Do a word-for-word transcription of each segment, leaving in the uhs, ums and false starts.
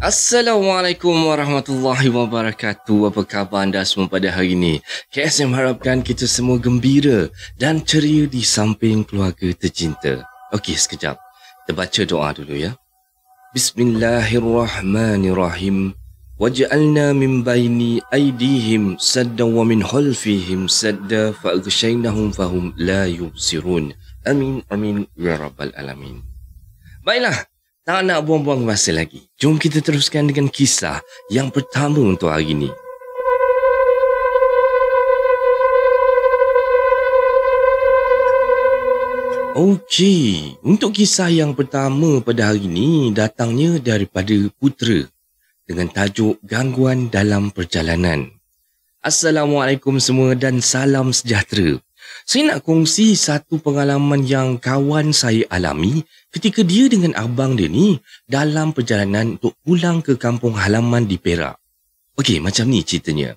Assalamualaikum warahmatullahi wabarakatuh. Apa khabar anda semua pada hari ini? K S M harapkan kita semua gembira dan ceria di samping keluarga tercinta. Okey, sekejap. Kita baca doa dulu ya. Bismillahirrahmanirrahim. Waj'alna min baini aydihim saddan wa min khalfihim sadda fa'aghshaynahum fahum la yubsirun. Amin amin ya rabbal alamin. Baiklah. Tak nak buang-buang masa lagi. Jom kita teruskan dengan kisah yang pertama untuk hari ini. Okey, untuk kisah yang pertama pada hari ini datangnya daripada putera dengan tajuk Gangguan Dalam Perjalanan. Assalamualaikum semua dan salam sejahtera. Saya nak kongsi satu pengalaman yang kawan saya alami ketika dia dengan abang dia ni dalam perjalanan untuk pulang ke kampung halaman di Perak. Okey, macam ni ceritanya.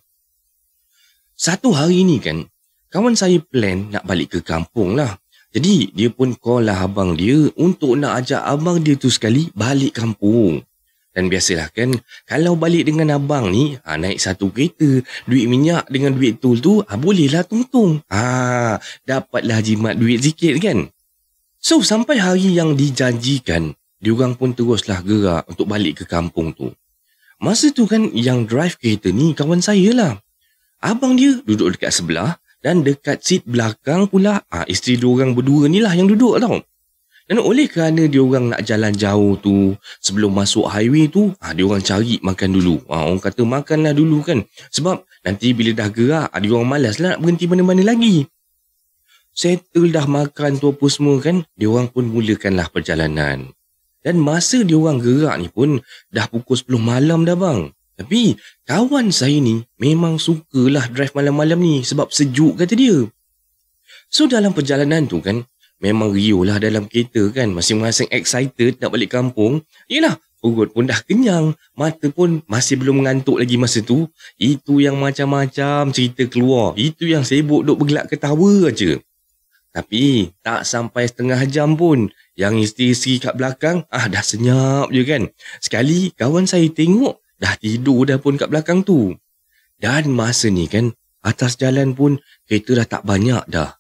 Satu hari ni kan, kawan saya plan nak balik ke kampung lah. Jadi, dia pun call lah abang dia untuk nak ajak abang dia tu sekali balik kampung. Dan biasalah kan, kalau balik dengan abang ni, ha, naik satu kereta, duit minyak dengan duit tol tu, ha, bolehlah tungtung. Ha, dapatlah jimat duit sikit kan. So, sampai hari yang dijanjikan, diorang pun teruslah gerak untuk balik ke kampung tu. Masa tu kan, yang drive kereta ni kawan saya lah. Abang dia duduk dekat sebelah, dan dekat seat belakang pula, ha, isteri diorang berdua ni lah yang duduk tau. Dan oleh kerana diorang nak jalan jauh tu, sebelum masuk highway tu, ha, diorang cari makan dulu. Ha, orang kata makanlah dulu kan. Sebab nanti bila dah gerak, ha, diorang malas lah nak berhenti mana-mana lagi. Settle dah makan tu apa semua kan, diorang pun mulakanlah perjalanan. Dan masa diorang gerak ni pun, dah pukul sepuluh malam dah bang. Tapi, kawan saya ni memang sukalah drive malam-malam ni sebab sejuk kata dia. So, dalam perjalanan tu kan, memang riuh lah dalam kereta kan. Masing-masing excited nak balik kampung. Yelah, perut pun dah kenyang. Mata pun masih belum mengantuk lagi masa tu. Itu yang macam-macam cerita keluar. Itu yang sibuk duk bergelak ketawa aja. Tapi, tak sampai setengah jam pun. Yang isteri-isteri kat belakang, ah dah senyap je kan. Sekali, kawan saya tengok, dah tidur dah pun kat belakang tu. Dan masa ni kan, atas jalan pun, kereta dah tak banyak dah.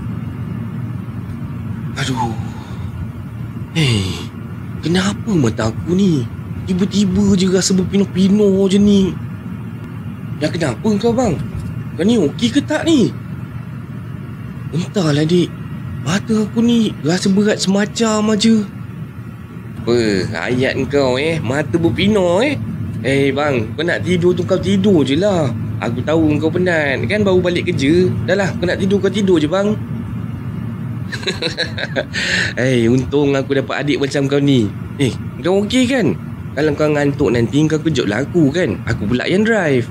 Aduh. Hei, kenapa mata aku ni? Tiba-tiba je rasa berpino-pino je ni. Ya kenapa kau bang? Kau ni okey ke tak ni? Entahlah dik. Mata aku ni rasa berat semacam aja. Apa? Ayat kau eh. Mata berpino eh. Eh hey, bang, kau nak tidur tu kau tidur je lah. Aku tahu kau penat. Kan baru balik kerja. Dah lah, kau nak tidur kau tidur je bang. Eh, hey, untung aku dapat adik macam kau ni. Eh, kau okey kan? Kalau kau ngantuk nanti kau kejutlah aku kan? Aku pula yang drive.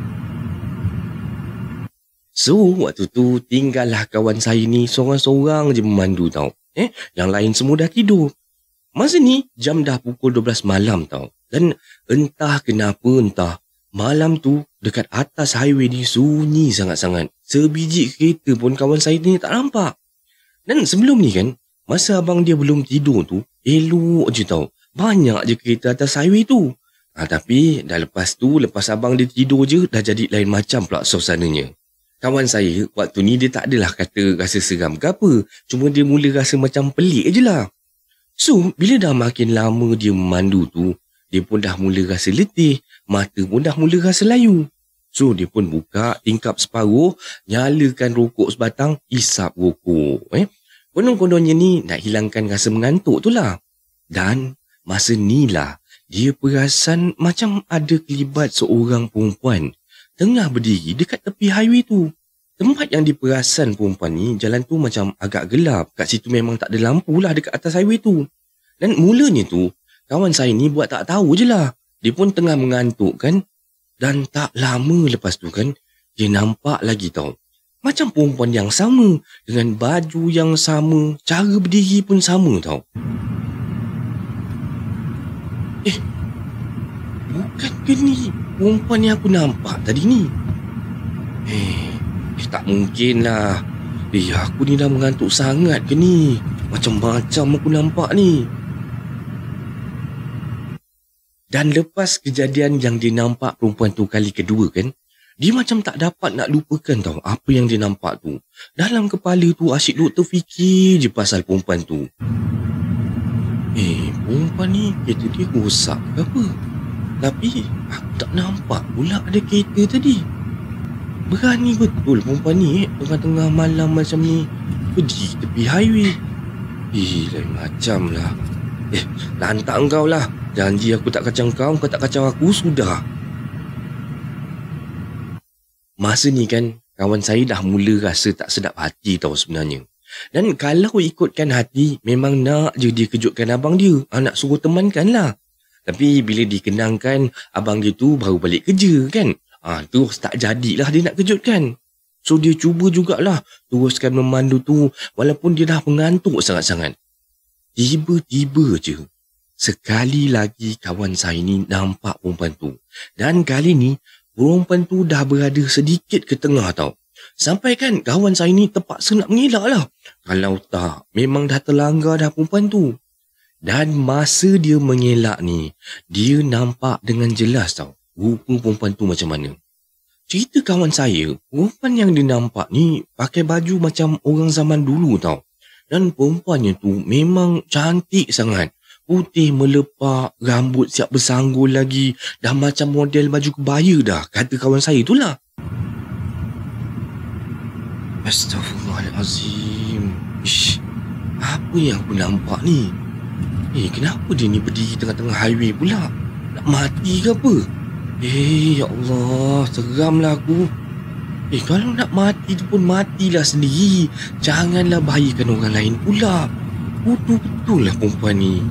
So, waktu tu tinggallah kawan saya ni seorang-seorang je memandu tau. Eh, yang lain semua dah tidur. Masa ni jam dah pukul dua belas malam tau. Dan entah kenapa entah, malam tu dekat atas highway ni sunyi sangat-sangat. Sebiji kereta pun kawan saya ni tak nampak. Dan sebelum ni kan, masa abang dia belum tidur tu, elok je tau. Banyak je kereta atas highway tu. Ha, tapi dah lepas tu, lepas abang dia tidur je, dah jadi lain macam pula suasananya. Kawan saya, waktu ni dia tak adalah kata rasa seram ke apa. Cuma dia mula rasa macam pelik je lah. So, bila dah makin lama dia memandu tu, dia pun dah mula rasa letih. Mata pun dah mula rasa layu. So, dia pun buka tingkap separuh, nyalakan rokok sebatang, isap rokok. Eh? Konon-kononnya ni nak hilangkan rasa mengantuk tu lah. Dan masa ni lah, dia perasan macam ada kelibat seorang perempuan tengah berdiri dekat tepi highway tu. Tempat yang diperasan perempuan ni, jalan tu macam agak gelap. Kat situ memang tak ada lampu lah dekat atas highway tu. Dan mulanya tu, kawan saya ni buat tak tahu je lah. Dia pun tengah mengantuk kan. Dan tak lama lepas tu kan, dia nampak lagi tau. Macam perempuan yang sama, dengan baju yang sama, cara berdiri pun sama tau. Eh, bukan ke ni perempuan yang aku nampak tadi ni? Eh, eh tak mungkin lah. Eh, aku ni dah mengantuk sangat ke ni? Macam-macam aku nampak ni. Dan lepas kejadian yang dia nampak perempuan tu kali kedua kan, dia macam tak dapat nak lupakan tau apa yang dia nampak tu. Dalam kepala tu asyik duk terfikir je pasal perempuan tu. Eh, perempuan ni kereta dia rosak ke apa? Tapi aku tak nampak pula ada kereta tadi. Berani betul perempuan ni eh, tengah-tengah malam macam ni pergi tepi highway. Eh, lain macam lah. Eh, lantak engkau lah. Janji aku tak kacau kau, kau tak kacau aku, sudah. Masa ni kan, kawan saya dah mula rasa tak sedap hati tau sebenarnya. Dan kalau ikutkan hati, memang nak je dia kejutkan abang dia. Ha, nak suruh temankan lah. Tapi bila dikenangkan, abang dia tu baru balik kerja kan. Ha, terus tak jadilah dia nak kejutkan. So dia cuba jugalah teruskan memandu tu walaupun dia dah mengantuk sangat-sangat. Tiba-tiba je, sekali lagi kawan saya ni nampak perempuan tu. Dan kali ni, perempuan tu dah berada sedikit ke tengah tau. Sampai kan kawan saya ni terpaksa nak mengelak lah. Kalau tak, memang dah terlanggar dah perempuan tu. Dan masa dia mengelak ni, dia nampak dengan jelas tau rupa perempuan tu macam mana. Cerita kawan saya, perempuan yang dia nampak ni pakai baju macam orang zaman dulu tau. Dan perempuannya tu memang cantik sangat. Putih melepak, rambut siap bersanggul lagi. Dah macam model baju kebaya dah, kata kawan saya tu lah. Astaghfirullahalazim. Ish, apa yang aku nampak ni? Eh, kenapa dia ni berdiri tengah-tengah highway pula? Nak mati ke apa? Eh, ya Allah, seramlah aku. Eh, kalau nak mati tu pun matilah sendiri. Janganlah bahayakan orang lain pula. Betul-betul lah perempuan ni.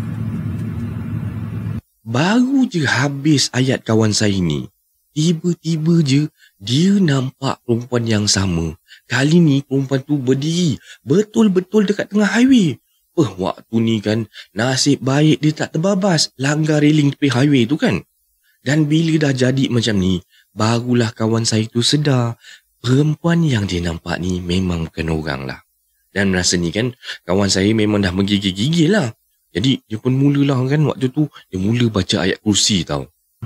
Baru je habis ayat kawan saya ni, tiba-tiba je dia nampak perempuan yang sama. Kali ni perempuan tu berdiri betul-betul dekat tengah highway. Eh, waktu ni kan nasib baik dia tak terbabas langgar railing tepi highway tu kan. Dan bila dah jadi macam ni, barulah kawan saya tu sedar perempuan yang dia nampak ni memang bukan orang lah. Dan rasa ni kan kawan saya memang dah menggigil-gigil lah. Jadi dia pun mulalah kan waktu tu dia mula baca ayat kursi tau.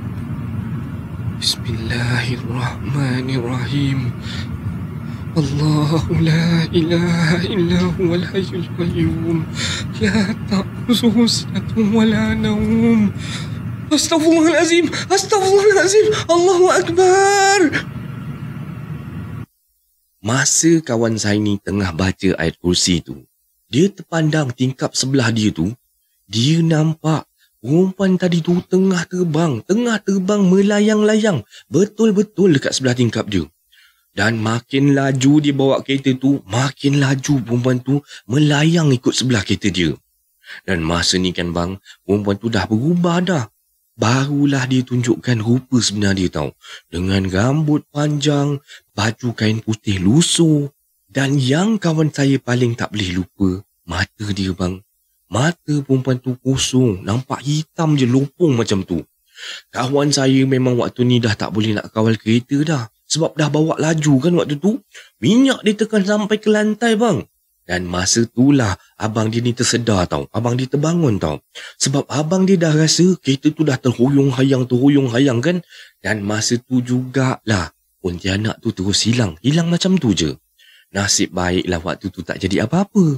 Bismillahirrahmanirrahim. Allahu la ilaha illa huwal hayyul qayyum. La ta'khuzuhu sinatun wa la nawm. Astaghfirullahalazim. Astaghfirullahalazim. Allahu akbar. Masa kawan saya ni tengah baca ayat kursi tu, dia terpandang tingkap sebelah dia tu. Dia nampak perempuan tadi tu tengah terbang, tengah terbang melayang-layang betul-betul dekat sebelah tingkap dia. Dan makin laju dia bawa kereta tu, makin laju perempuan tu melayang ikut sebelah kereta dia. Dan masa ni kan bang, perempuan tu dah berubah dah. Barulah dia tunjukkan rupa sebenar dia tau. Dengan rambut panjang, baju kain putih lusuh. Dan yang kawan saya paling tak boleh lupa, mata dia bang. Mata perempuan tu kosong, nampak hitam je lopong macam tu. Kawan saya memang waktu ni dah tak boleh nak kawal kereta dah. Sebab dah bawa laju kan waktu tu. Minyak dia tekan sampai ke lantai bang. Dan masa itulah abang dia ni tersedar tau. Abang dia terbangun tau. Sebab abang dia dah rasa kereta tu dah terhuyung-hayang, terhuyung-hayang kan. Dan masa tu jugalah pontianak tu terus hilang. Hilang macam tu je. Nasib baiklah waktu tu tak jadi apa-apa.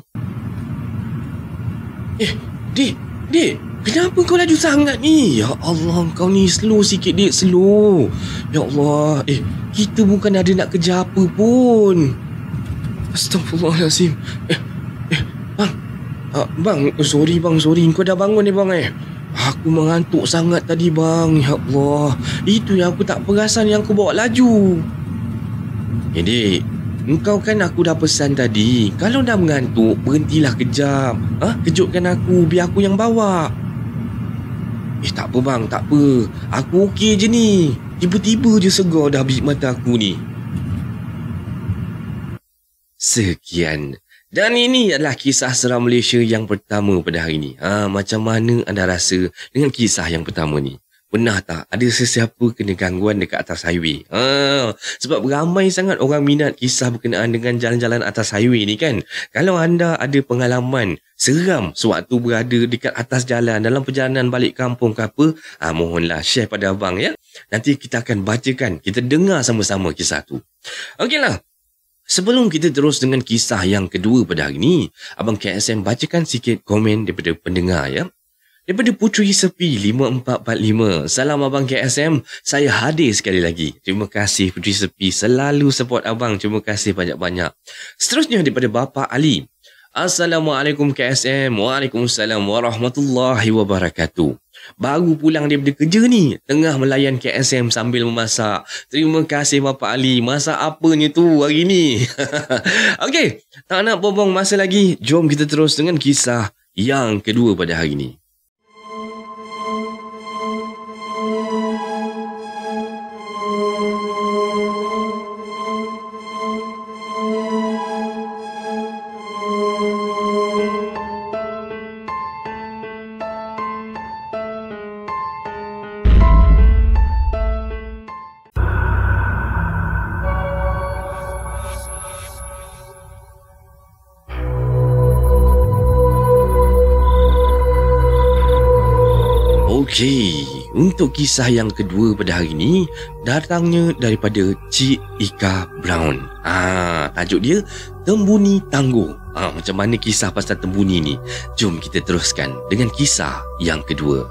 Eh, Dik, Dik, kenapa kau laju sangat ni? Ya Allah, kau ni slow sikit Dik, slow. Ya Allah, eh, kita bukan ada nak kerja apa pun. Astaghfirullahalazim. Eh, eh, bang. Uh, bang, sorry bang, sorry. Kau dah bangun ni bang eh? Aku mengantuk sangat tadi bang. Ya Allah, itu yang aku tak perasan yang aku bawa laju. Eh, Dik. Engkau kan aku dah pesan tadi, kalau dah mengantuk, berhentilah kejap. Ha? Kejutkan aku, biar aku yang bawa. Eh, tak apa bang, tak apa. Aku okey je ni. Tiba-tiba je segar dah biji mata aku ni. Sekian. Dan ini adalah kisah seram Malaysia yang pertama pada hari ini. Ha, macam mana anda rasa dengan kisah yang pertama ni? Pernah tak ada sesiapa kena gangguan dekat atas highway? Ha, sebab ramai sangat orang minat kisah berkenaan dengan jalan-jalan atas highway ni kan. Kalau anda ada pengalaman seram sewaktu berada dekat atas jalan dalam perjalanan balik kampung ke apa, ha, mohonlah share pada abang ya. Nanti kita akan bacakan, kita dengar sama-sama kisah tu. Okeylah. Sebelum kita terus dengan kisah yang kedua pada hari ni, Abang K S M bacakan sikit komen daripada pendengar ya. Daripada Puteri Sepi lima empat empat lima. Salam Abang K S M. Saya hadir sekali lagi. Terima kasih Puteri Sepi. Selalu support abang. Terima kasih banyak-banyak. Seterusnya daripada Bapa Ali. Assalamualaikum K S M. Waalaikumsalam warahmatullahi wabarakatuh. Baru pulang daripada kerja ni. Tengah melayan K S M sambil memasak. Terima kasih Bapa Ali. Masak apanya tu hari ni? Okey. Tak nak buang masa lagi. Jom kita terus dengan kisah yang kedua pada hari ni. Okey, untuk kisah yang kedua pada hari ini datangnya daripada Cik Ika Brown. Ah, tajuk dia Tembuni Tangguh. Ah, macam mana kisah pasal tembuni ni? Jom kita teruskan dengan kisah yang kedua.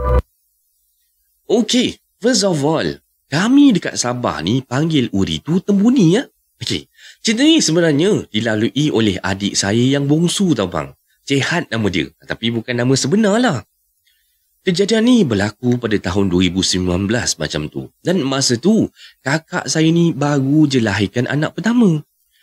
Okey, first of all, kami dekat Sabah ni panggil uri tu tembuni ya. Okey, cerita ni sebenarnya dilalui oleh adik saya yang bongsu tau bang. Cehat nama dia, tapi bukan nama sebenar lah. Kejadian ni berlaku pada tahun dua ribu sembilan belas macam tu. Dan masa tu, kakak saya ni baru je lahirkan anak pertama.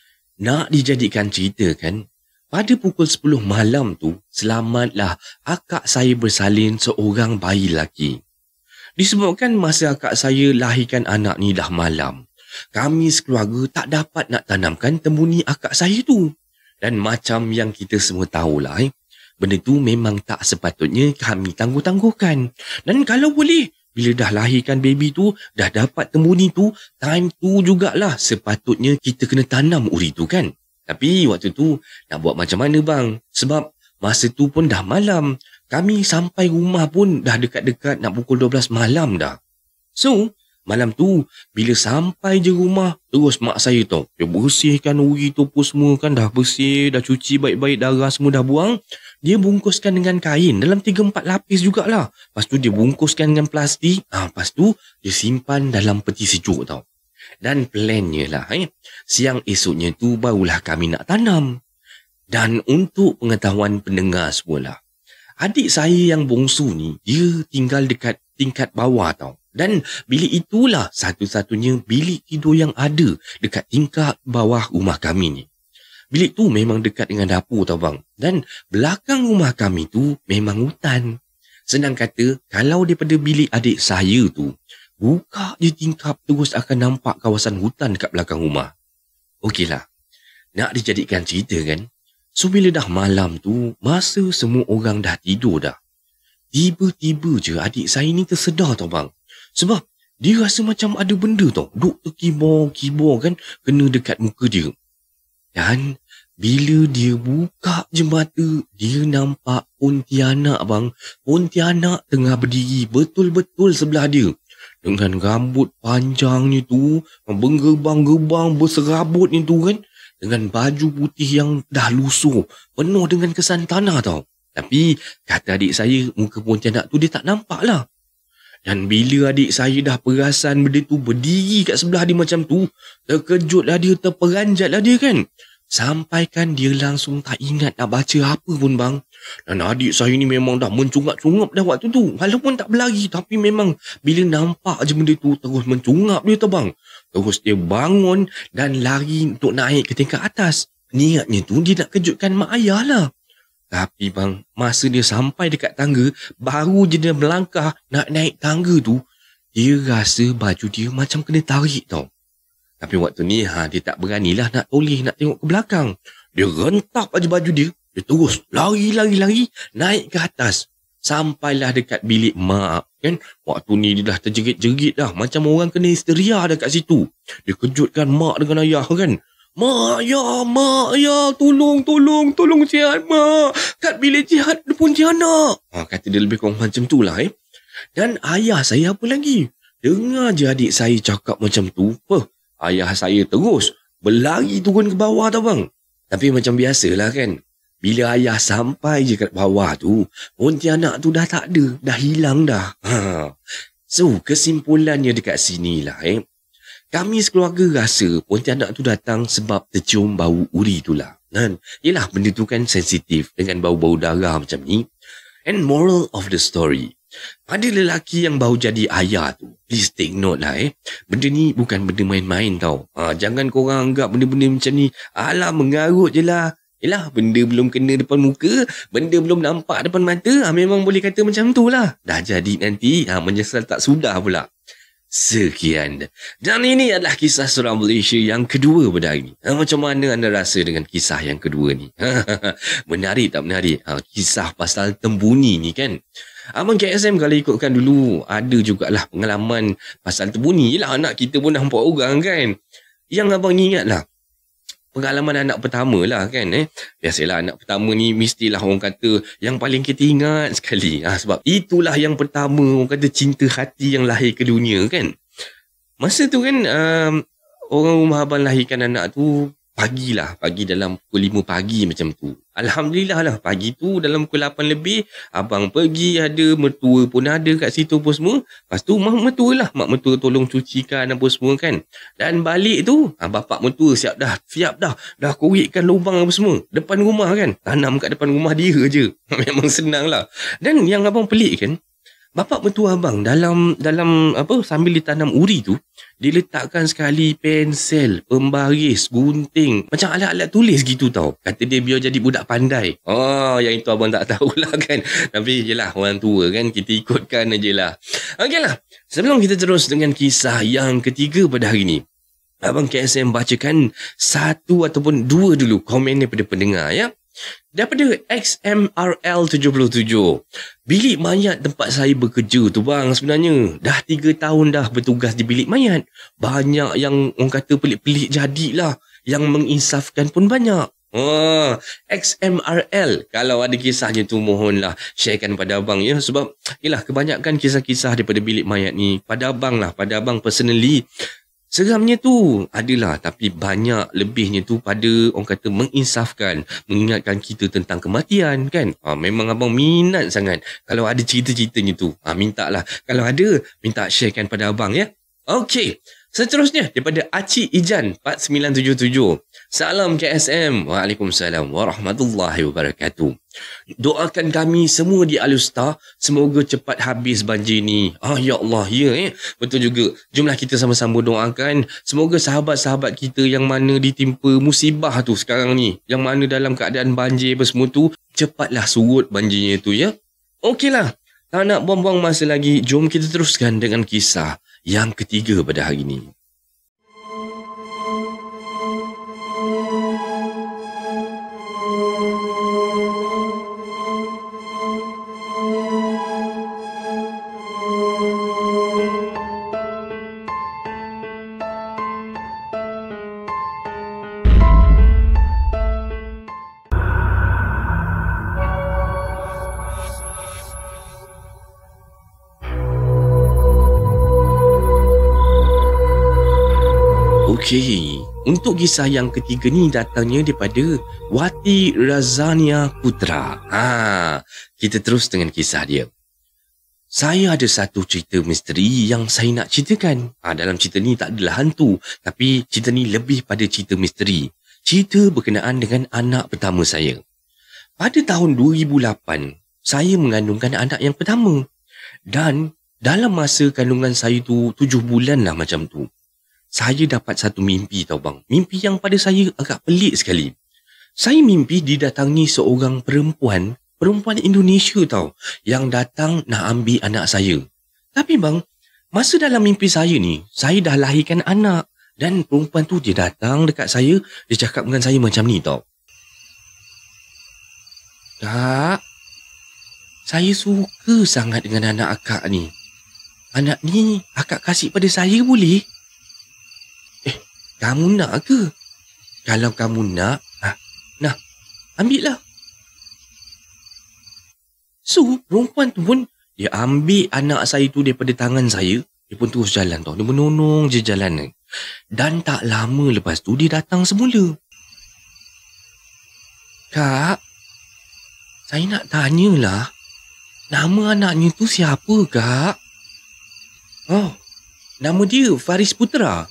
Nak dijadikan cerita kan, pada pukul sepuluh malam tu, selamatlah akak saya bersalin seorang bayi lelaki. Disebabkan masa akak saya lahirkan anak ni dah malam, kami sekeluarga tak dapat nak tanamkan tembuni akak saya tu. Dan macam yang kita semua tahulah eh, benda tu memang tak sepatutnya kami tangguh-tangguhkan. Dan kalau boleh, bila dah lahirkan baby tu, dah dapat tembuni tu, time tu jugalah sepatutnya kita kena tanam uri tu kan. Tapi waktu tu, nak buat macam mana bang? Sebab masa tu pun dah malam. Kami sampai rumah pun dah dekat-dekat nak pukul dua belas malam dah. So, malam tu, bila sampai je rumah, terus mak saya tau, dia bersihkan uri tu pun semua kan, dah bersih, dah cuci baik-baik, darah semua dah buang. Dia bungkuskan dengan kain dalam tiga empat lapis jugalah. Lepas tu dia bungkuskan dengan plastik. Ah, ha, lepas tu dia simpan dalam peti sejuk tau. Dan plannya lah eh, siang esoknya tu barulah kami nak tanam. Dan untuk pengetahuan pendengar semualah, adik saya yang bongsu ni, dia tinggal dekat tingkat bawah tau. Dan bilik itulah satu-satunya bilik tidur yang ada dekat tingkat bawah rumah kami ni. Bilik tu memang dekat dengan dapur tau bang. Dan belakang rumah kami tu memang hutan. Senang kata, kalau daripada bilik adik saya tu, buka je tingkap terus akan nampak kawasan hutan dekat belakang rumah. Okeylah, nak dijadikan cerita kan. So bila dah malam tu, masa semua orang dah tidur dah, tiba-tiba je adik saya ni tersedar tau bang. Sebab dia rasa macam ada benda tau, duk terkibur-kibur kan, kena dekat muka dia. Dan bila dia buka je mata, dia nampak Pontianak bang. Pontianak tengah berdiri betul-betul sebelah dia. Dengan rambut panjangnya tu, menggerbang-gerbang berserabut ni tu kan. Dengan baju putih yang dah lusuh, penuh dengan kesan tanah tau. Tapi kata adik saya, muka Pontianak tu dia tak nampak lah. Dan bila adik saya dah perasan benda tu berdiri kat sebelah dia macam tu, terkejutlah dia, terperanjatlah dia kan. Sampaikan dia langsung tak ingat nak baca apa pun bang. Dan adik saya ni memang dah mencungap-cungap dah waktu tu. Walaupun tak berlari, tapi memang bila nampak je benda tu terus mencungap dia tu bang. Terus dia bangun dan lari untuk naik ke tingkat atas. Niatnya tu dia nak kejutkan mak ayah lah. Tapi bang, masa dia sampai dekat tangga, baru je dia melangkah nak naik tangga tu, dia rasa baju dia macam kena tarik tau. Tapi waktu ni ha, dia tak beranilah nak toleh, nak tengok ke belakang. Dia rentap aja baju dia. Dia terus lari-lari-lari naik ke atas. Sampailah dekat bilik mak, kan? Waktu ni dia dah terjerit-jerit dah. Macam orang kena histeria dekat situ. Dia kejutkan mak dengan ayah, kan? Mak, ya, mak, ya, tolong, tolong, tolong Jihan, mak. Kat bilik Jihan pun Jihan. Ha, kata dia lebih kurang macam tu lah, eh. Dan ayah saya apa lagi? Dengar je adik saya cakap macam tu. Huh, ayah saya terus berlari turun ke bawah tau bang. Tapi macam biasalah kan. Bila ayah sampai je kat bawah tu, Pontianak tu dah tak ada. Dah hilang dah. Ha. So, kesimpulannya dekat sini lah, eh. Kami sekeluarga rasa Pontianak tu datang sebab tercium bau uri tu lah. Dan, yelah, benda tu kan sensitif dengan bau-bau darah macam ni. And moral of the story, pada lelaki yang baru jadi ayah tu, please take note lah, eh. Benda ni bukan benda main-main tau. Ha, jangan korang anggap benda-benda macam ni, alah mengarut je lah. Yelah, benda belum kena depan muka, benda belum nampak depan mata, ha, memang boleh kata macam tu lah. Dah jadi nanti, ha, menyesal tak sudah pula. Sekian. Dan ini adalah kisah seorang Malaysia yang kedua pada hari ini. Ha, macam mana anda rasa dengan kisah yang kedua ni? Menarik tak menarik? Ha, kisah pasal tembuni ni kan? Abang K S M kalau ikutkan dulu, ada jugalah pengalaman pasal tembuni. Yelah, anak kita pun dah empat orang kan? Yang abang ingat lah, pengalaman anak pertama lah kan, eh. Biasalah anak pertama ni mestilah orang kata yang paling kita ingat sekali. Ha, sebab itulah yang pertama orang kata cinta hati yang lahir ke dunia kan. Masa tu kan um, orang rumah abang lahirkan anak tu pagi lah. Pagi dalam pukul lima pagi macam tu. Alhamdulillah lah pagi tu dalam pukul lapan lebih abang pergi, ada mertua pun ada kat situ pun semua. Lepas tu mak mertua lah. Mak mertua tolong cucikan apa semua kan. Dan balik tu ha, bapak mertua siap dah. Siap dah. Dah korikkan lubang apa semua. Depan rumah kan. Tanam kat depan rumah dia je. Memang senang lah. Dan yang abang pelik kan, bapak mertua abang dalam dalam apa sambil ditanam uri tu, diletakkan sekali pensel, pembaris, gunting, macam alat-alat tulis gitu tau. Kata dia biar jadi budak pandai. Oh, yang itu abang tak tahulah kan. Tapi yelah orang tua kan, kita ikutkan aje lah. Okey lah, sebelum kita terus dengan kisah yang ketiga pada hari ni, abang K S M bacakan satu ataupun dua dulu komen daripada pendengar ya. Daripada X M R L tujuh tujuh. Bilik mayat tempat saya bekerja tu bang, sebenarnya dah tiga tahun dah bertugas di bilik mayat. Banyak yang orang kata pelik-pelik jadilah. Yang menginsafkan pun banyak. Oh, X M R L, kalau ada kisahnya tu mohonlah sharekan pada abang ya. Sebab yelah kebanyakan kisah-kisah daripada bilik mayat ni pada abang lah, pada abang personally. Seramnya tu adalah, tapi banyak lebihnya tu pada orang kata menginsafkan, mengingatkan kita tentang kematian kan. Ha, memang abang minat sangat kalau ada cerita-ceritanya tu. Ha, mintalah. Kalau ada, minta sharekan pada abang ya. Okey. Seterusnya daripada Acik Ijan empat sembilan tujuh tujuh. Salam K S M. Waalaikumsalam warahmatullahi wabarakatuh. Doakan kami semua di Alustar semoga cepat habis banjir ni. Ah ya Allah, ya eh. Betul juga. Jomlah kita sama-sama doakan semoga sahabat-sahabat kita yang mana ditimpa musibah tu sekarang ni, yang mana dalam keadaan banjir apa semua tu, cepatlah surut banjirnya tu ya. Okeylah. Tak nak buang-buang masa lagi, jom kita teruskan dengan kisah yang ketiga pada hari ini. Okey, untuk kisah yang ketiga ni datangnya daripada Wati Razania Putra. Ha, kita terus dengan kisah dia. Saya ada satu cerita misteri yang saya nak ceritakan. Ha, dalam cerita ni tak adalah hantu, tapi cerita ni lebih pada cerita misteri. Cerita berkenaan dengan anak pertama saya. Pada tahun dua ribu lapan, saya mengandungkan anak yang pertama. Dan dalam masa kandungan saya tu tujuh bulan lah macam tu, saya dapat satu mimpi tau bang. Mimpi yang pada saya agak pelik sekali. Saya mimpi didatangi seorang perempuan, perempuan Indonesia tau, yang datang nak ambil anak saya. Tapi bang, masa dalam mimpi saya ni, saya dah lahirkan anak. Dan perempuan tu dia datang dekat saya, dia cakap dengan saya macam ni tau. Tak, Saya suka sangat dengan anak akak ni. Anak ni akak kasih pada saya boleh? Eh, kamu nak ke? Kalau kamu nak, ah, nah, ambil lah. So, perempuan tu pun, dia ambil anak saya tu daripada tangan saya. Dia pun terus jalan tau. Dia menonong je jalanan. Dan tak lama lepas tu, dia datang semula. Kak, saya nak tanyalah. Nama anaknya tu siapa, Kak? Oh, nama dia Faris Putra.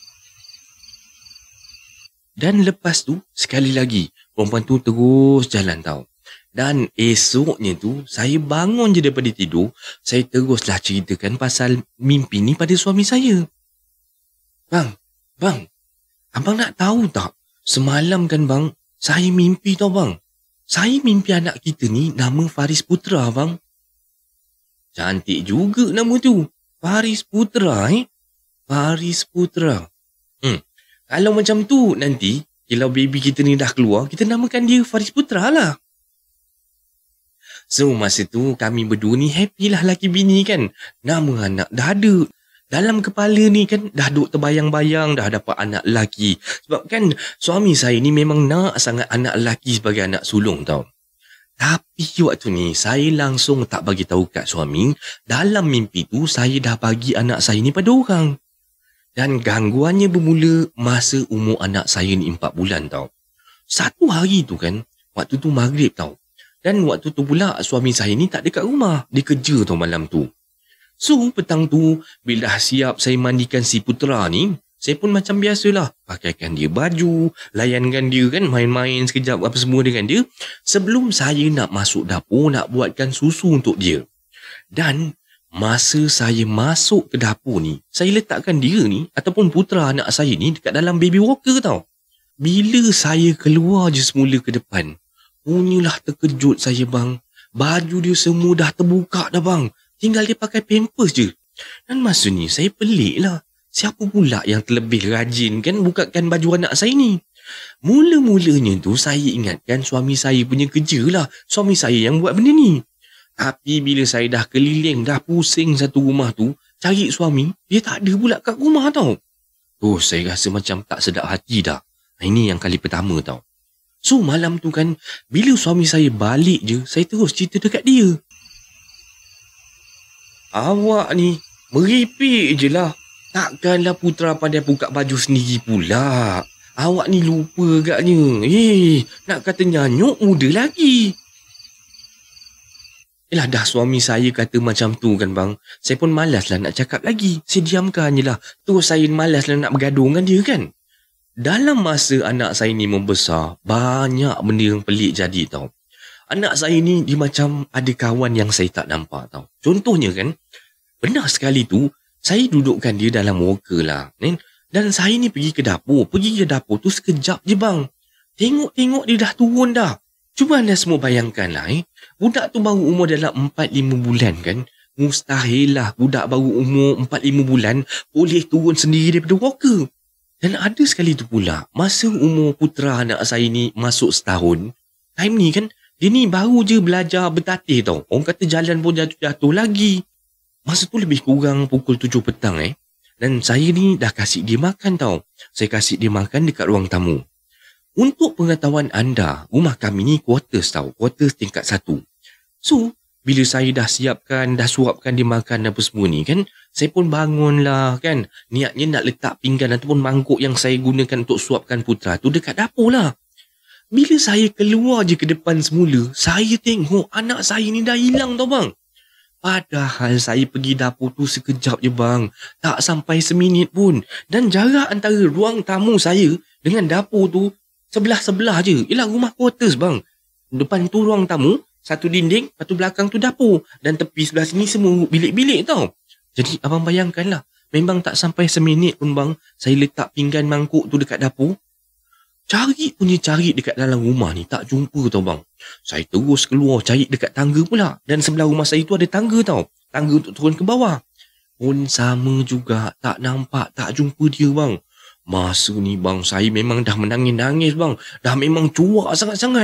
Dan lepas tu, sekali lagi, perempuan tu terus jalan tau. Dan esoknya tu, saya bangun je daripada tidur, saya teruslah ceritakan pasal mimpi ni pada suami saya. Bang, bang, abang nak tahu tak? Semalam kan bang, saya mimpi tau bang. Saya mimpi anak kita ni nama Faris Putra bang. Cantik juga nama tu. Faris Putra eh. Faris Putra. Hmm. Kalau macam tu nanti, kalau baby kita ni dah keluar, kita namakan dia Faris Putra lah. So masa tu kami berdua ni happy lah laki bini kan. Nama anak dah ada. Dalam kepala ni kan dah duk terbayang-bayang dah dapat anak lelaki. Sebab kan suami saya ni memang nak sangat anak lelaki sebagai anak sulung tau. Tapi waktu ni saya langsung tak bagi tahu kat suami. Dalam mimpi tu saya dah bagi anak saya ni pada orang. Dan gangguannya bermula masa umur anak saya ni empat bulan tau. Satu hari tu kan, waktu tu maghrib tau. Dan waktu tu pula suami saya ni tak dekat rumah. Dia kerja tau malam tu. So petang tu bila dah siap saya mandikan si Putra ni, saya pun macam biasalah. Pakaikan dia baju, layankan dia kan, main-main sekejap apa semua dengan dia. Sebelum saya nak masuk dapur nak buatkan susu untuk dia. Dan masa saya masuk ke dapur ni, saya letakkan dia ni ataupun Putra anak saya ni dekat dalam baby walker tau. Bila saya keluar je semula ke depan, punyalah terkejut saya bang. Baju dia semua dah terbuka dah bang. Tinggal dia pakai pampers je. Dan masa ni saya pelik lah. Siapa pula yang terlebih rajin kan bukakan baju anak saya ni? Mula-mulanya tu saya ingatkan suami saya punya kerja lah. Suami saya yang buat benda ni. Tapi bila saya dah keliling, dah pusing satu rumah tu, cari suami, dia tak ada pula kat rumah tau. Oh, saya rasa macam tak sedap hati dah. Ini yang kali pertama tau. So malam tu kan, bila suami saya balik je, saya terus cerita dekat dia. Awak ni meripik je lah. Takkanlah Putra pandai buka baju sendiri pula. Awak ni lupa agaknya. Eh, nak kata nyanyuk muda lagi. Yelah dah suami saya kata macam tu kan bang. Saya pun malaslah nak cakap lagi. Saya diamkan je lah. Terus saya malaslah nak bergaduh dengan dia kan. Dalam masa anak saya ni membesar, banyak benda yang pelik jadi tau. Anak saya ni dia macam ada kawan yang saya tak nampak tau. Contohnya kan, benar sekali tu, saya dudukkan dia dalam walker lah. Dan saya ni pergi ke dapur. Pergi ke dapur tu sekejap je bang. Tengok-tengok dia dah turun dah. Cuba anda semua bayangkan lah eh. Budak tu baru umur dalam empat lima bulan kan. Mustahil lah budak baru umur empat lima bulan boleh turun sendiri daripada walker. Dan ada sekali tu pula, masa umur Putra anak saya ni masuk setahun, time ni kan, dia ni baru je belajar bertatih tau. Orang kata jalan pun jatuh-jatuh lagi. Masa tu lebih kurang pukul tujuh petang eh. Dan saya ni dah kasih dia makan tau. Saya kasih dia makan dekat ruang tamu. Untuk pengetahuan anda, rumah kami ni quarters tau. Quarters tingkat satu. So, bila saya dah siapkan, dah suapkan dia makan apa semua ni kan, saya pun bangun lah kan. Niatnya nak letak pinggan ataupun mangkuk yang saya gunakan untuk suapkan Putra tu dekat dapur lah. Bila saya keluar je ke depan semula, saya tengok anak saya ni dah hilang tau bang. Padahal saya pergi dapur tu sekejap je bang. Tak sampai seminit pun. Dan jarak antara ruang tamu saya dengan dapur tu sebelah-sebelah je. Ialah rumah quarters bang. Depan tu ruang tamu, satu dinding, lepas tu belakang tu dapur. Dan tepi sebelah sini semua bilik-bilik tau. Jadi abang bayangkanlah. Memang tak sampai seminit pun bang, saya letak pinggan mangkuk tu dekat dapur. Cari punya cari dekat dalam rumah ni tak jumpa tau bang. Saya terus keluar cari dekat tangga pula. Dan sebelah rumah saya tu ada tangga tau. Tangga untuk turun ke bawah. Pun sama juga, tak nampak, tak jumpa dia bang. Masa ni bang, saya memang dah menangis-nangis bang. Dah memang cuak sangat-sangat.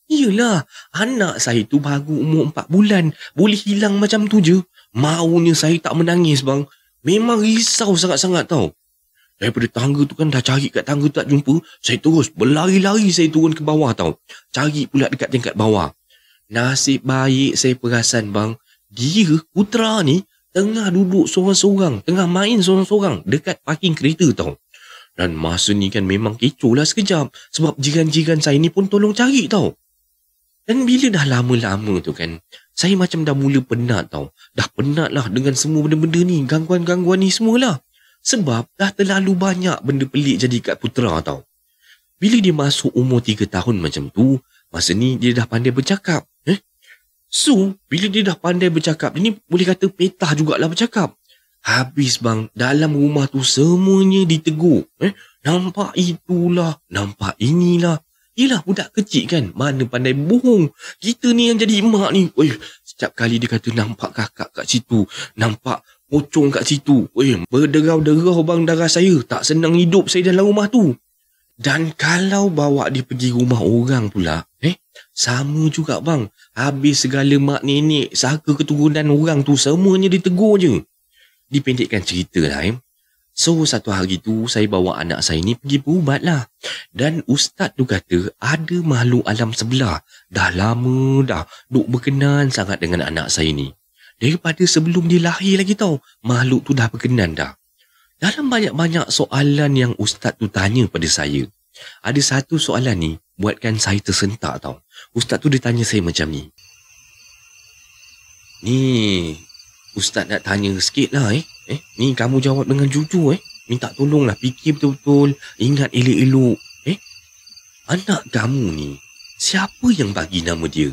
Iyalah, anak saya tu baru umur empat bulan. Boleh hilang macam tu je. Maunya saya tak menangis bang. Memang risau sangat-sangat tau. Daripada tangga tu kan dah cari kat tangga tak jumpa. Saya terus berlari-lari saya turun ke bawah tau. Cari pula dekat tingkat bawah. Nasib baik saya perasan bang. Dia, putera ni, tengah duduk seorang-seorang. Tengah main seorang-seorang dekat parking kereta tau. Dan masa ni kan memang kecoh lah sekejap. Sebab jiran-jiran saya ni pun tolong cari tau. Dan bila dah lama-lama tu kan, saya macam dah mula penat tau. Dah penat lah dengan semua benda-benda ni, gangguan-gangguan ni semualah. Sebab dah terlalu banyak benda pelik jadi kat putera tau. Bila dia masuk umur tiga tahun macam tu, masa ni dia dah pandai bercakap. Eh? So, bila dia dah pandai bercakap, dia ni boleh kata petah jugalah bercakap. Habis bang, dalam rumah tu semuanya ditegur. Eh? Nampak itulah, nampak inilah. Yelah, budak kecil kan, mana pandai bohong. Kita ni yang jadi emak ni. Oi, setiap kali dia kata nampak kakak kat situ, nampak pocong kat situ. Oi, berderau-derau bang darah saya. Tak senang hidup saya dalam rumah tu. Dan kalau bawa dia pergi rumah orang pula, eh, sama juga bang. Habis segala mak nenek, saka keturunan orang tu, semuanya ditegur je. Dipendekkan cerita lah eh. So, satu hari tu, saya bawa anak saya ni pergi berubat lah. Dan ustaz tu kata, ada makhluk alam sebelah. Dah lama dah, duk berkenan sangat dengan anak saya ni. Daripada sebelum dia lahir lagi tau, makhluk tu dah berkenan dah. Dalam banyak-banyak soalan yang ustaz tu tanya pada saya, ada satu soalan ni, buatkan saya tersentak tau. Ustaz tu dia tanya saya macam ni. Ni, ustaz nak tanya sikit lah eh. Eh, ni kamu jawab dengan jujur eh. Minta tolonglah, fikir betul-betul. Ingat elok-elok. Eh, anak kamu ni, siapa yang bagi nama dia?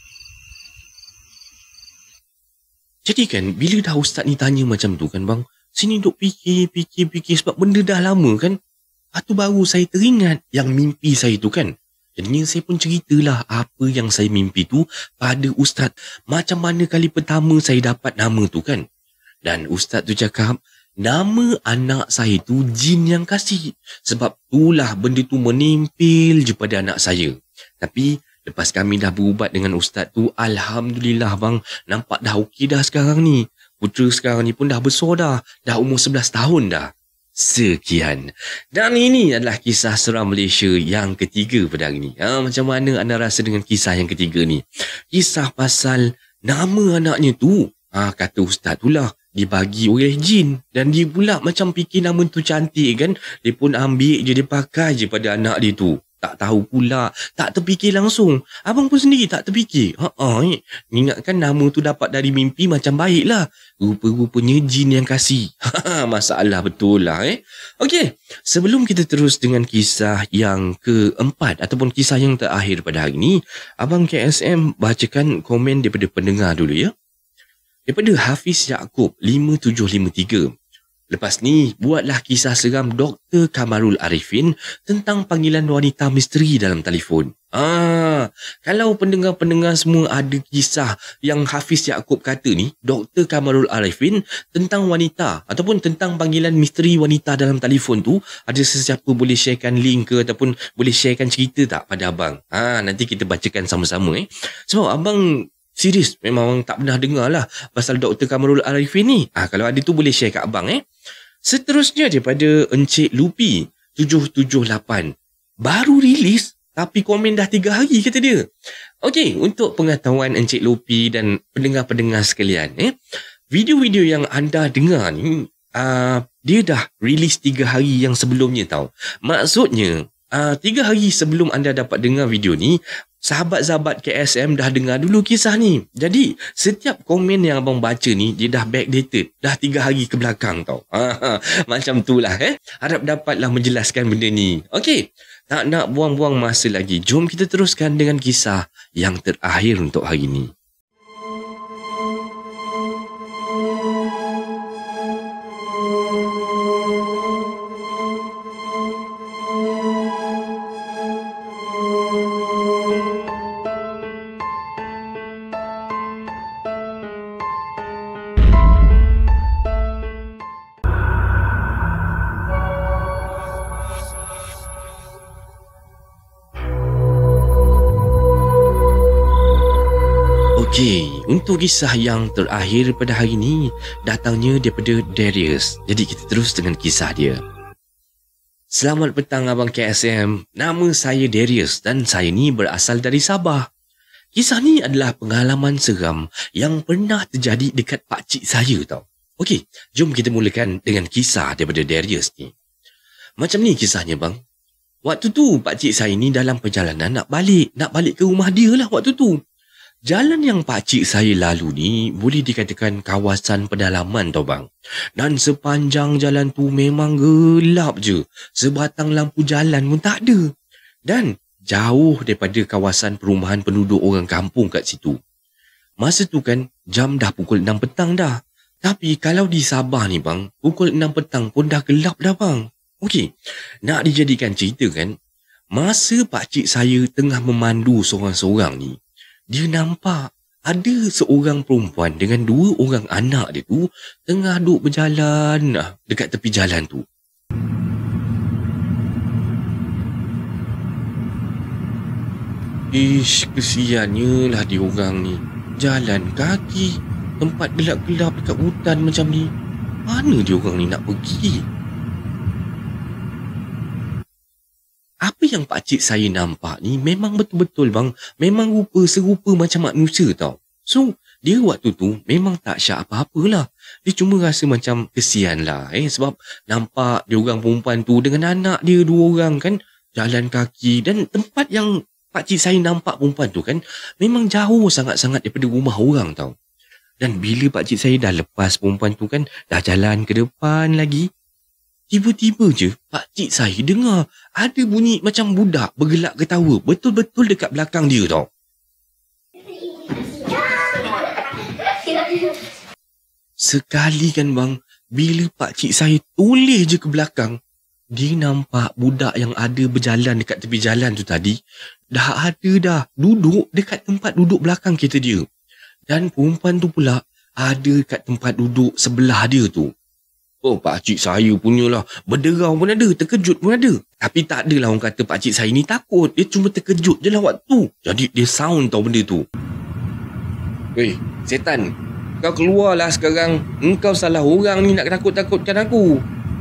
Jadi kan, bila dah ustaz ni tanya macam tu kan bang, sini duk fikir, fikir, fikir sebab benda dah lama kan. Lepas tu baru saya teringat yang mimpi saya tu kan. Jadinya saya pun ceritalah apa yang saya mimpi tu pada ustaz. Macam mana kali pertama saya dapat nama tu kan. Dan ustaz tu cakap, nama anak saya tu jin yang kasih. Sebab itulah benda tu menempel je pada anak saya. Tapi lepas kami dah berubat dengan ustaz tu, alhamdulillah bang, nampak dah okey dah sekarang ni. Putera sekarang ni pun dah besar dah. Dah umur sebelas tahun dah. Sekian. Dan ini adalah kisah seram Malaysia yang ketiga pada hari ni. Ha, macam mana anda rasa dengan kisah yang ketiga ni? Kisah pasal nama anaknya tu. Ha, kata ustaz tu lah, dibagi oleh jin. Dan dia pula macam fikir nama tu cantik kan. Dia pun ambil je, dia pakai je pada anak dia tu. Tak tahu pula, tak terfikir langsung. Abang pun sendiri tak terfikir. Ha-ha, eh. Ingatkan nama tu dapat dari mimpi macam baik lah. Rupa-rupanya jin yang kasih. Masalah betul lah eh. Okey, sebelum kita terus dengan kisah yang keempat ataupun kisah yang terakhir pada hari ni, Abang K S M bacakan komen daripada pendengar dulu ya. Daripada Hafiz Yaakob lima tujuh lima tiga. Lepas ni, buatlah kisah seram Doktor Kamarul Arifin tentang panggilan wanita misteri dalam telefon. Ah, kalau pendengar-pendengar semua ada kisah yang Hafiz Yaakob kata ni, Doktor Kamarul Arifin tentang wanita ataupun tentang panggilan misteri wanita dalam telefon tu, ada sesiapa boleh sharekan link ke ataupun boleh sharekan cerita tak pada abang? Ah, nanti kita bacakan sama-sama eh. Sebab abang serius, memang tak pernah dengar lah pasal Doktor Kamarul Arifin ni. Ah, kalau ada tu boleh share kat abang eh. Seterusnya daripada Encik Lupi tujuh tujuh lapan. Baru rilis tapi komen dah tiga hari kata dia. Okey, untuk pengetahuan Encik Lupi dan pendengar-pendengar sekalian eh, video-video yang anda dengar ni uh, dia dah rilis tiga hari yang sebelumnya tau. Maksudnya uh, tiga hari sebelum anda dapat dengar video ni, sahabat-sahabat K S M dah dengar dulu kisah ni. Jadi, setiap komen yang abang baca ni, dia dah backdated. Dah tiga hari ke belakang tau. Ha, macam tu lah eh. Harap dapatlah menjelaskan benda ni. Okey, tak nak buang-buang masa lagi. Jom kita teruskan dengan kisah yang terakhir untuk hari ni. Okey, untuk kisah yang terakhir pada hari ini datangnya daripada Darius. Jadi kita terus dengan kisah dia. Selamat petang Abang K S M. Nama saya Darius dan saya ni berasal dari Sabah. Kisah ni adalah pengalaman seram yang pernah terjadi dekat pakcik saya tau. Okey, jom kita mulakan dengan kisah daripada Darius ni. Macam ni kisahnya bang. Waktu tu pakcik saya ni dalam perjalanan nak balik, nak balik ke rumah dia lah waktu tu. Jalan yang pakcik saya lalu ni boleh dikatakan kawasan pedalaman tau bang. Dan sepanjang jalan tu memang gelap je. Sebatang lampu jalan pun tak ada. Dan jauh daripada kawasan perumahan penduduk orang kampung kat situ. Masa tu kan jam dah pukul enam petang dah. Tapi kalau di Sabah ni bang, pukul enam petang pun dah gelap dah bang. Okey, nak dijadikan cerita kan, masa pakcik saya tengah memandu seorang-seorang ni, dia nampak ada seorang perempuan dengan dua orang anak dia tu tengah duduk berjalan dekat tepi jalan tu. Ish, kesiannya lah diorang ni. Jalan kaki, tempat gelap-gelap dekat hutan macam ni. Mana diorang ni nak pergi? Apa yang pakcik saya nampak ni memang betul-betul bang, memang rupa serupa macam manusia tau. So, dia waktu tu memang tak syak apa-apalah. Dia cuma rasa macam kesian lah eh, sebab nampak dia orang perempuan tu dengan anak dia dua orang kan, jalan kaki. Dan tempat yang pakcik saya nampak perempuan tu kan, memang jauh sangat-sangat daripada rumah orang tau. Dan bila pakcik saya dah lepas perempuan tu kan, dah jalan ke depan lagi, tiba-tiba je pakcik saya dengar ada bunyi macam budak bergelak ketawa betul-betul dekat belakang dia tau. Sekali kan bang, bila pakcik saya toleh je ke belakang, dia nampak budak yang ada berjalan dekat tepi jalan tu tadi dah ada dah duduk dekat tempat duduk belakang kereta dia. Dan perempuan tu pula ada kat tempat duduk sebelah dia tu. Oh, pakcik saya punyalah berderau pun ada, terkejut pun ada. Tapi tak adalah orang kata pakcik saya ni takut. Dia cuma terkejut je lah waktu. Jadi dia sound tau benda tu. Weh, setan. Kau keluarlah sekarang. Engkau salah orang ni nak takut-takutkan aku.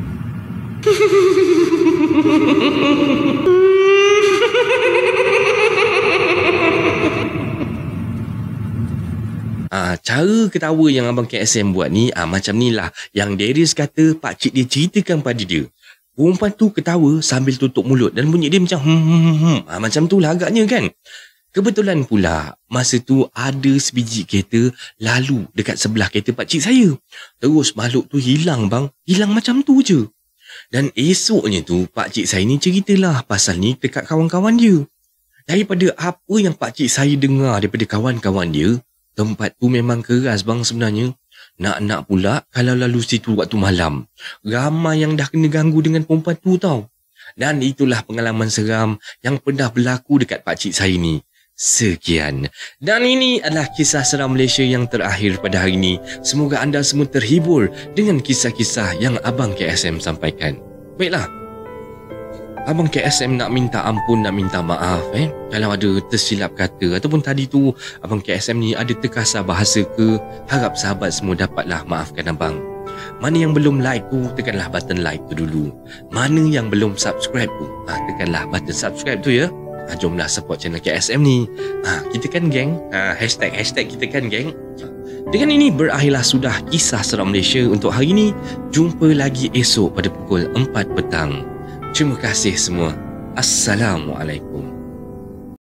Ah, cara ketawa yang Abang K S M buat ni ah, macam ni lah yang Darius kata pakcik dia ceritakan pada dia. Perempuan tu ketawa sambil tutup mulut dan bunyi dia macam hmm, hmm, hmm. Ah, macam tu lah agaknya kan. Kebetulan pula masa tu ada sebiji kereta lalu dekat sebelah kereta pakcik saya. Terus makhluk tu hilang bang, hilang macam tu je. Dan esoknya tu pakcik saya ni ceritalah pasal ni dekat kawan-kawan dia. Daripada apa yang pakcik saya dengar daripada kawan-kawan dia, tempat tu memang keras bang sebenarnya. Nak-nak pula kalau lalu situ waktu malam, ramai yang dah kena ganggu dengan perempuan tu tau. Dan itulah pengalaman seram yang pernah berlaku dekat pakcik saya ni. Sekian. Dan ini adalah kisah seram Malaysia yang terakhir pada hari ini. Semoga anda semua terhibur dengan kisah-kisah yang Abang K S M sampaikan. Baiklah, Abang K S M nak minta ampun, nak minta maaf eh kalau ada tersilap kata ataupun tadi tu Abang K S M ni ada terkasar bahasa ke. Harap sahabat semua dapatlah maafkan abang. Mana yang belum like tu, tekanlah button like tu dulu. Mana yang belum subscribe tu, ha, tekanlah button subscribe tu ya. Ha, jomlah support channel K S M ni. Ha, kita kan geng. Ha, hashtag hashtag kita kan geng. Dengan ini berakhirlah sudah kisah seram Malaysia untuk hari ini. Jumpa lagi esok pada pukul empat petang. Terima kasih semua. Assalamualaikum.